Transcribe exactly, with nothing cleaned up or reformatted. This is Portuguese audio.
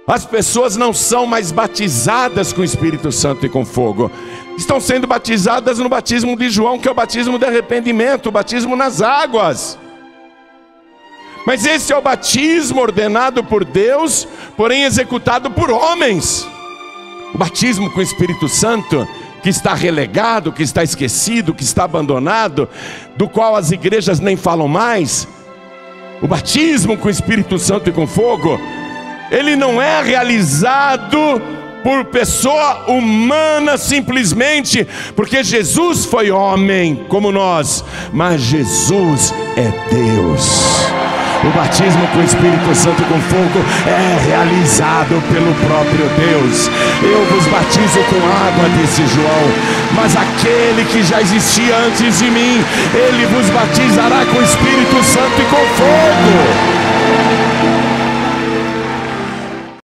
As pessoas não são mais batizadas com o Espírito Santo e com fogo. Estão sendo batizadas no batismo de João, que é o batismo de arrependimento, o batismo nas águas. Mas esse é o batismo ordenado por Deus, porém executado por homens. O batismo com o Espírito Santo, que está relegado, que está esquecido, que está abandonado, do qual as igrejas nem falam mais. O batismo com o Espírito Santo e com fogo, ele não é realizado por pessoa humana simplesmente, porque Jesus foi homem como nós, mas Jesus é Deus. O batismo com o Espírito Santo e com fogo é realizado pelo próprio Deus. Eu vos batizo com água, disse João, mas aquele que já existia antes de mim, ele vos batizará com o Espírito Santo e com fogo.